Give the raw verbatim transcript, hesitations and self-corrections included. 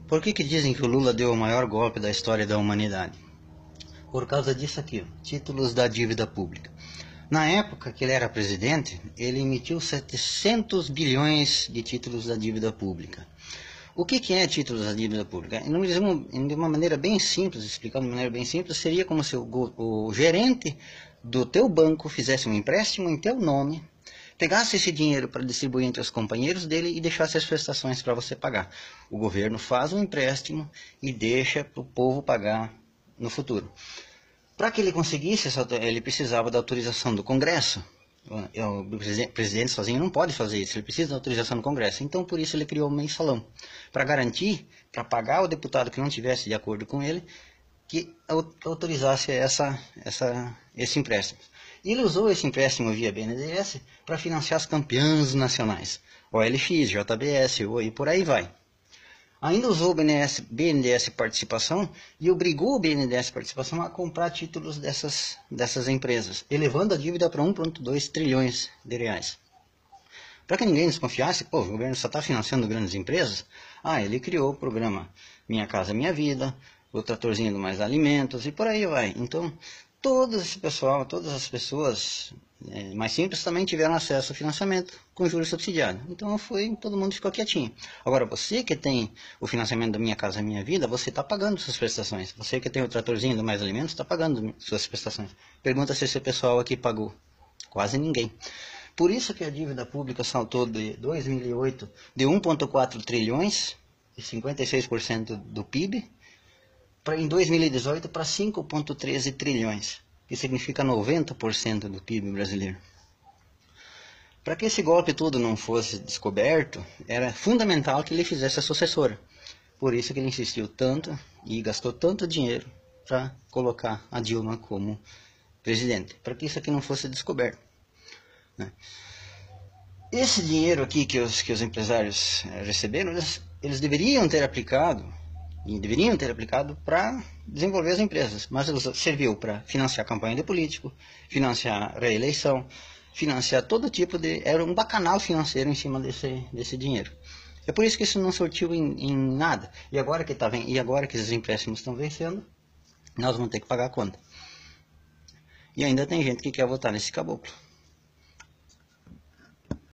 Por que que dizem que o Lula deu o maior golpe da história da humanidade? Por causa disso aqui, ó, títulos da dívida pública. Na época que ele era presidente, ele emitiu setecentos bilhões de títulos da dívida pública. O que que é títulos da dívida pública? De uma maneira bem simples, explicando de uma maneira bem simples, seria como se o, o gerente do teu banco fizesse um empréstimo em teu nome, pegasse esse dinheiro para distribuir entre os companheiros dele e deixasse as prestações para você pagar. O governo faz um empréstimo e deixa para o povo pagar no futuro. Para que ele conseguisse, ele precisava da autorização do Congresso. O presidente sozinho não pode fazer isso, ele precisa da autorização do Congresso. Então, por isso, ele criou o mensalão, para garantir, para pagar o deputado que não tivesse de acordo com ele, que autorizasse essa, essa, esse empréstimo. E ele usou esse empréstimo via B N D E S para financiar as campeãs nacionais, O L X, J B S, e por aí vai. Ainda usou o B N D E S Participação e obrigou o B N D E S Participação a comprar títulos dessas, dessas empresas, elevando a dívida para um vírgula dois trilhões de reais. Para que ninguém desconfiasse, pô, o governo só está financiando grandes empresas, ah, ele criou o programa Minha Casa Minha Vida, o Tratorzinho do Mais Alimentos e por aí vai. Então, todo esse pessoal, todas as pessoas é, mais simples também tiveram acesso ao financiamento com juros subsidiados. Então foi, todo mundo ficou quietinho. Agora você que tem o financiamento da Minha Casa Minha Vida, você está pagando suas prestações. Você que tem o Tratorzinho do Mais Alimentos, está pagando suas prestações. Pergunta se esse pessoal aqui pagou. Quase ninguém. Por isso que a dívida pública saltou de dois mil e oito de um vírgula quatro trilhões, de cinquenta e seis por cento do P I B, pra, em dois mil e dezoito para cinco vírgula treze trilhões, que significa noventa por cento do P I B brasileiro. Para que esse golpe todo não fosse descoberto, era fundamental que ele fizesse a sucessora. Por isso que ele insistiu tanto e gastou tanto dinheiro para colocar a Dilma como presidente, para que isso aqui não fosse descoberto, né? Esse dinheiro aqui que os, que os empresários eh, receberam, eles, eles deveriam ter aplicado e deveriam ter aplicado para desenvolver as empresas, mas serviu para financiar campanha de político, financiar reeleição, financiar todo tipo de... era um bacanal financeiro em cima desse, desse dinheiro. É por isso que isso não sortiu em, em nada. E agora que tá, e agora que esses empréstimos estão vencendo, nós vamos ter que pagar a conta. E ainda tem gente que quer votar nesse caboclo.